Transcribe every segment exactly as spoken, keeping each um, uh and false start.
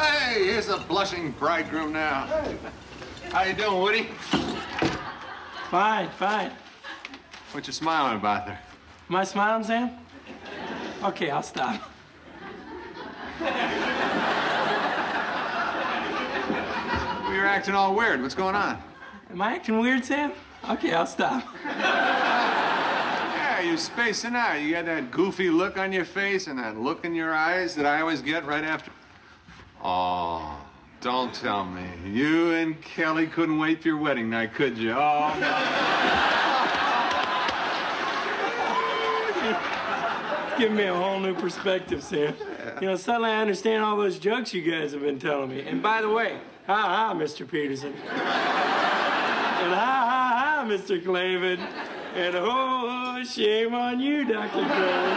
Hey, here's a blushing bridegroom now. Hey. How you doing, Woody? Fine, fine. What you smiling about there? Am I smiling, Sam? Okay, I'll stop. You're acting all weird. What's going on? Am I acting weird, Sam? Okay, I'll stop. Yeah, you're spacing out. You got that goofy look on your face and that look in your eyes that I always get right after. Oh, don't tell me. You and Kelly couldn't wait for your wedding night, could you? Oh, It's giving me a whole new perspective, Sam. Yeah. You know, suddenly I understand all those jokes you guys have been telling me. And by the way, ha ha, Mister Peterson. And ha ha ha, Mister Clavin. And oh, shame on you, Doctor Clavin.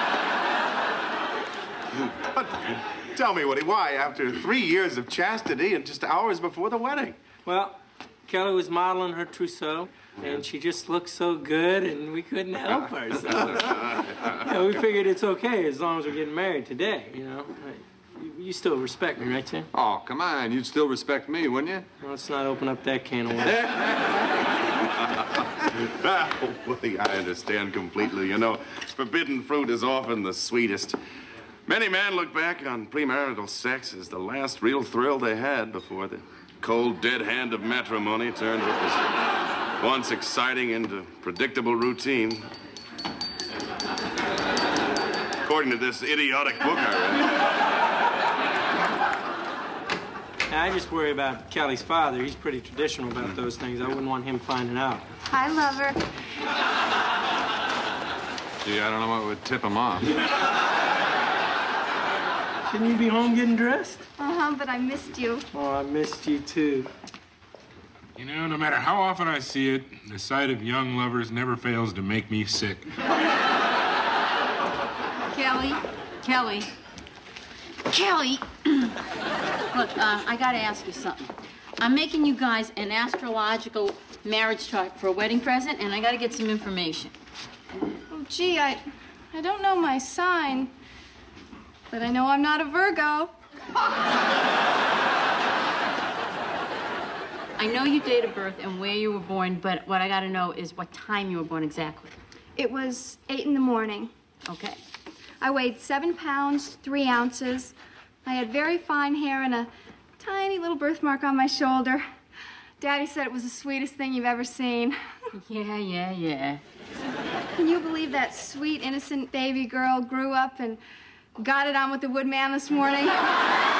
But tell me, Woody, why, after three years of chastity and just hours before the wedding? Well, Kelly was modeling her trousseau, and she just looked so good, and we couldn't help ourselves. Yeah, we figured it's okay as long as we're getting married today, you know. You, you still respect me, right, Tim? Oh, come on. You'd still respect me, wouldn't you? Well, let's not open up that can of worms. Oh, Woody, I understand completely. You know, forbidden fruit is often the sweetest. Many men look back on premarital sex as the last real thrill they had before the cold, dead hand of matrimony turned what was once exciting into predictable routine. According to this idiotic book I read. I just worry about Kelly's father. He's pretty traditional about those things. I wouldn't want him finding out. Hi, lover. Gee, I don't know what would tip him off. Shouldn't you be home getting dressed? Uh-huh, but I missed you. Oh, I missed you, too. You know, no matter how often I see it, the sight of young lovers never fails to make me sick. Kelly, Kelly, Kelly. Look, uh, I gotta ask you something. I'm making you guys an astrological marriage chart for a wedding present, and I gotta get some information. Oh, gee, I, I don't know my sign, but I know I'm not a Virgo. I know your date of birth and where you were born, but what I gotta know is what time you were born exactly. It was eight in the morning. Okay. I weighed seven pounds, three ounces. I had very fine hair and a tiny little birthmark on my shoulder. Daddy said it was the sweetest thing you've ever seen. Yeah, yeah, yeah. Can you believe that sweet, innocent baby girl grew up and got it on with the woodman this morning?